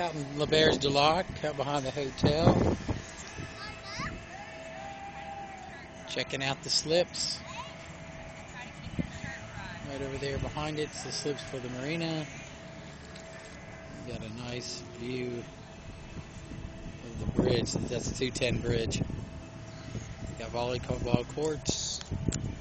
out in Barge Du Lac, out behind the hotel. Checking out the slips. Right over there behind it's the slips for the marina. Got a nice view of the bridge. That's the 210 bridge. Got volleyball courts.